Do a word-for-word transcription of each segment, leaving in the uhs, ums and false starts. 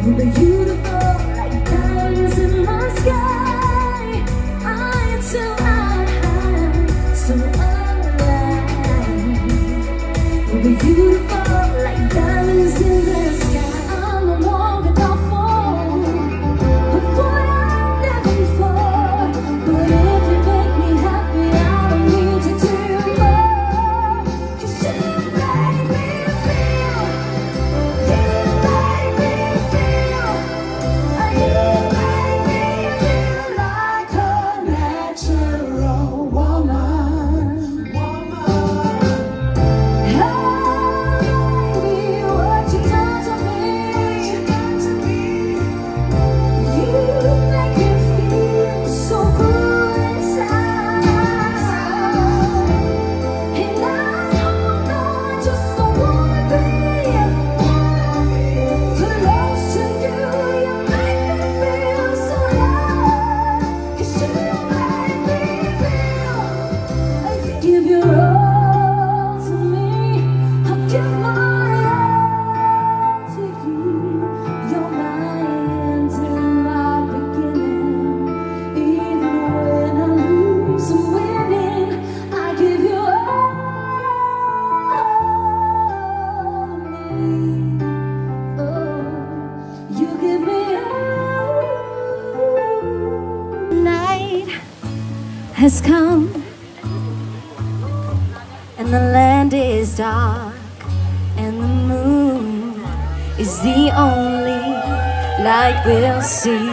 You'll be beautiful like diamonds in the sky. I am so high, so alive. You'll be beautiful like diamonds in the sky. I'm the one without fall, but boy, I've never before. But if you make me happy, I don't need to do more. 'Cause you make me feel, you make me feel, you make me feel like a natural woman. Oh, baby, what you done to me, you make me feel so good inside. And I don't know, I just don't wanna be close to you. You make me feel so alive. 'Cause you make me feel. Give your all to me, I'll give my all to you. You're my end and my beginning. Even when I lose, I'm winning. I give you all of me. Oh, you give me all. Night has come and the land is dark, and the moon is the only light we'll see.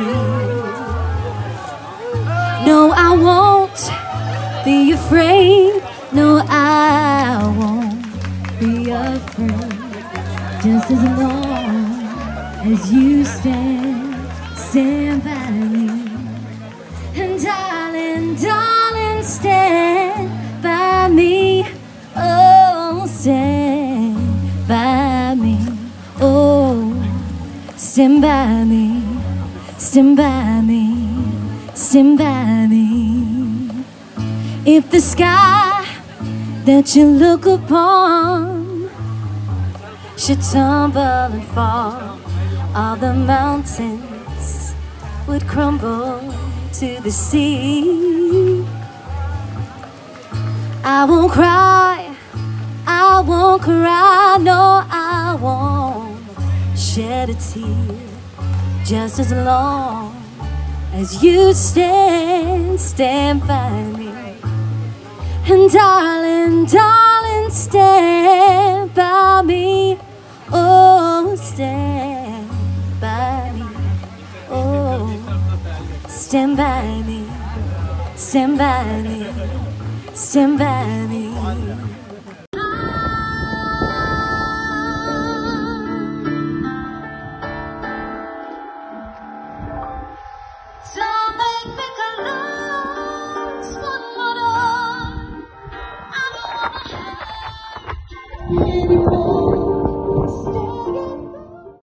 No, I won't be afraid. No, I won't be afraid. Just as long as you stand, stand by me. And darling, darling, stand by me. Oh, stand by me. Oh, stand by me. Stand by me. Stand by me. If the sky that you look upon should tumble and fall, all the mountains would crumble to the sea. I won't cry, I won't cry, no, I won't shed a tear. Just as long as you stand, stand by me. And darling, darling, stand by me. Oh, stand by me. Oh, stand by me. Stand by me. Stand by me. Don't make me close one more door. I don't wanna have anymore.